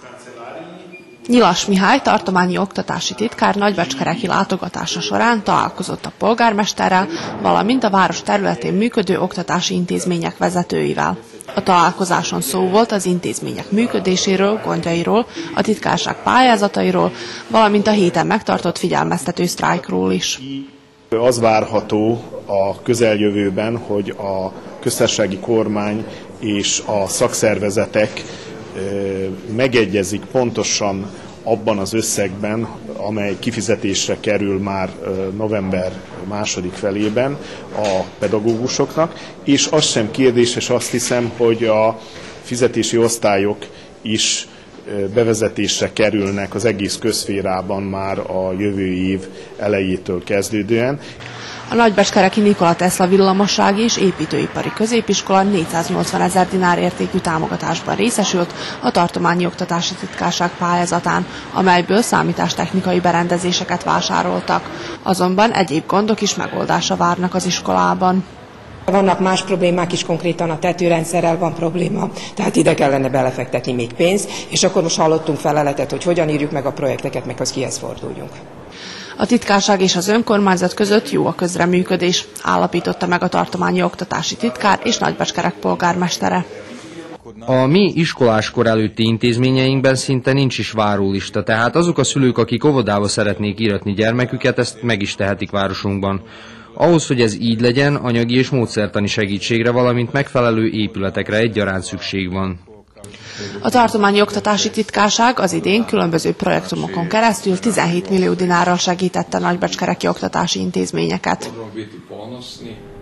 Nyilas Mihály tartományi oktatási titkár nagybecskereki látogatása során találkozott a polgármesterrel, valamint a város területén működő oktatási intézmények vezetőivel. A találkozáson szó volt az intézmények működéséről, gondjairól, a titkárság pályázatairól, valamint a héten megtartott figyelmeztető sztrájkról is. Az várható a közeljövőben, hogy a köztársasági kormány és a szakszervezetek megegyezik pontosan abban az összegben, amely kifizetésre kerül már november második felében a pedagógusoknak, és az sem kérdéses, azt hiszem, hogy a fizetési osztályok is bevezetésre kerülnek az egész közszférában már a jövő év elejétől kezdődően. A nagybecskereki Nikola Tesla villamossági és építőipari középiskola 480 000 dinár értékű támogatásban részesült a tartományi oktatási titkárság pályázatán, amelyből számítástechnikai berendezéseket vásároltak. Azonban egyéb gondok is megoldásra várnak az iskolában. Vannak más problémák is, konkrétan a tetőrendszerrel van probléma, tehát ide kellene belefektetni még pénzt, és akkor most hallottunk feleletet, hogy hogyan írjuk meg a projekteket, meg az kihez forduljunk. A titkárság és az önkormányzat között jó a közreműködés, állapította meg a tartományi oktatási titkár és Nagybecskerek polgármestere. A mi iskoláskor előtti intézményeinkben szinte nincs is várólista, tehát azok a szülők, akik óvodába szeretnék íratni gyermeküket, ezt meg is tehetik városunkban. Ahhoz, hogy ez így legyen, anyagi és módszertani segítségre, valamint megfelelő épületekre egyaránt szükség van. A tartományi oktatási titkárság az idén különböző projektumokon keresztül 17 millió dinárral segítette nagybecskereki oktatási intézményeket.